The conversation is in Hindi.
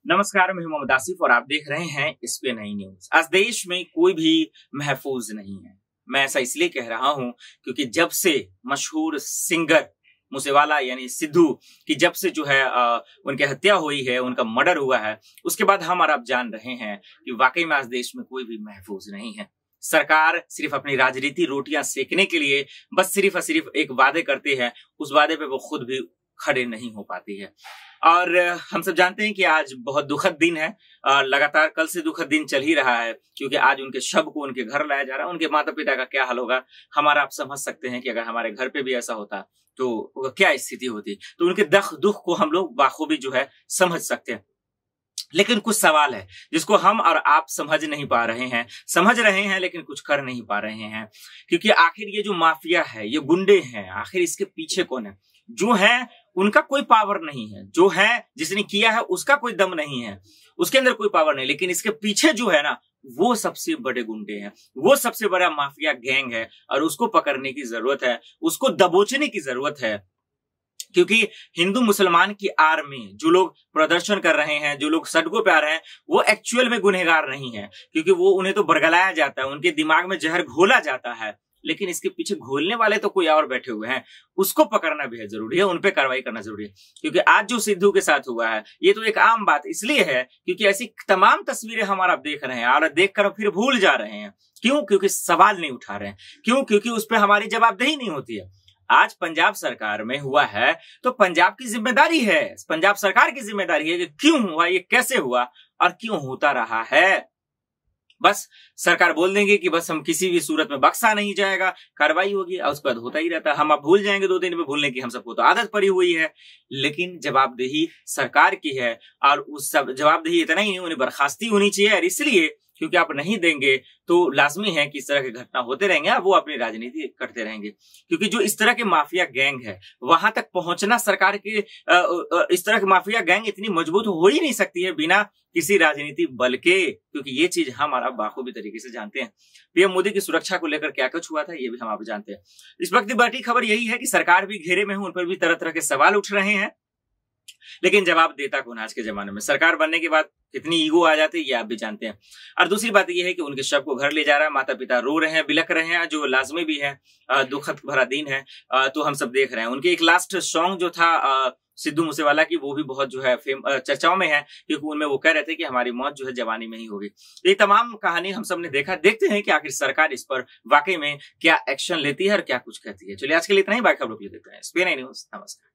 नमस्कार, मैं मोहम्मद आसिफ और आप देख रहे हैं एसपीएन नई न्यूज। आज देश में कोई भी महफूज नहीं है। मैं ऐसा इसलिए कह रहा हूं क्योंकि जब से मशहूर सिंगर मूसेवाला यानी सिद्धू की जब से उनकी हत्या हुई है, उनका मर्डर हुआ है, उसके बाद हम और आप जान रहे हैं कि वाकई में आज देश में कोई भी महफूज नहीं है। सरकार सिर्फ अपनी राजनीति रोटियां सेकने के लिए बस सिर्फ और सिर्फ एक वादे करती है, उस वादे पे वो खुद भी खड़े नहीं हो पाती है। और हम सब जानते हैं कि आज बहुत दुखद दिन है। लगातार कल से दुखद दिन चल ही रहा है क्योंकि आज उनके शव को उनके घर लाया जा रहा है। उनके माता पिता का क्या हाल होगा हमारा आप समझ सकते हैं कि अगर हमारे घर पे भी ऐसा होता तो क्या स्थिति होती। तो उनके दुख को हम लोग बाखूबी समझ सकते हैं। लेकिन कुछ सवाल है जिसको हम और आप समझ नहीं पा रहे हैं, समझ रहे हैं लेकिन कुछ कर नहीं पा रहे हैं। क्योंकि आखिर ये जो माफिया है, ये गुंडे हैं, आखिर इसके पीछे कौन है? जो है उनका कोई पावर नहीं है, जो है जिसने किया है उसका कोई दम नहीं है, उसके अंदर कोई पावर नहीं, लेकिन इसके पीछे जो है ना वो सबसे बड़े गुंडे हैं, वो सबसे बड़ा माफिया गैंग है और उसको पकड़ने की जरूरत है, उसको दबोचने की जरूरत है। क्योंकि हिंदू मुसलमान की आड़ में जो लोग प्रदर्शन कर रहे हैं, जो लोग सड़कों पे आ रहे हैं, वो एक्चुअल में गुनहगार नहीं है। क्योंकि वो उन्हें तो बरगलाया जाता है, उनके दिमाग में जहर घोला जाता है, लेकिन इसके पीछे घोलने वाले तो कोई और बैठे हुए हैं। उसको पकड़ना भी जरूरी है, उनपे कार्रवाई करना जरूरी है। क्योंकि आज जो सिद्धू के साथ हुआ है ये तो एक आम बात इसलिए है क्योंकि ऐसी तमाम तस्वीरें हमारा देख रहे हैं और देखकर फिर भूल जा रहे हैं। क्यों? क्योंकि सवाल नहीं उठा रहे हैं। क्यों? क्योंकि उस पर हमारी जवाबदेही नहीं होती है। आज पंजाब सरकार में हुआ है तो पंजाब की जिम्मेदारी है, पंजाब सरकार की जिम्मेदारी है कि क्यों हुआ, ये कैसे हुआ और क्यों होता रहा है। बस सरकार बोल देंगे कि बस हम किसी भी सूरत में बख्शा नहीं जाएगा, कार्रवाई होगी और उसके बाद होता ही रहता है। हम अब भूल जाएंगे 2 दिन में, भूलने की हम सबको तो आदत पड़ी हुई है। लेकिन जवाबदेही सरकार की है और उस सब जवाबदेही इतना ही नहीं, उन्हें बर्खास्ती होनी चाहिए। और इसलिए क्योंकि आप नहीं देंगे तो लाजमी है कि इस तरह की घटना होते रहेंगे, वो अपनी राजनीति करते रहेंगे। क्योंकि जो इस तरह के माफिया गैंग है वहां तक पहुंचना सरकार की इस तरह की माफिया गैंग इतनी मजबूत हो ही नहीं सकती है बिना किसी राजनीति बल के। क्योंकि ये चीज हम और आप बाखूबी तरीके से जानते हैं। पीएम मोदी की सुरक्षा को लेकर क्या कुछ हुआ था ये भी हम आप जानते हैं। इस वक्त बड़ी खबर यही है कि सरकार भी घेरे में है, उन पर भी तरह तरह के सवाल उठ रहे हैं, लेकिन जवाब देता कौन? आज के जमाने में सरकार बनने के बाद कितनी ईगो आ जाती है ये आप भी जानते हैं। और दूसरी बात यह है कि उनके शव को घर ले जा रहा है, माता पिता रो रहे हैं, बिलख रहे हैं, जो लाजमी भी है, दुखद भरा दिन है। तो हम सब देख रहे हैं। उनके एक लास्ट सॉन्ग जो था सिद्धू मूसेवाला की, वो भी बहुत चर्चाओं में है क्योंकि उनमें वो कह रहे थे कि हमारी मौत जवानी में ही होगी। ये तमाम कहानी हम सब ने देखा। देखते हैं कि आखिर सरकार इस पर वाकई में क्या एक्शन लेती है और क्या कुछ कहती है। चलिए आज के लिए इतना ही, बाकी खबरों के लिए देखते हैं एसपीएन न्यूज। नमस्कार।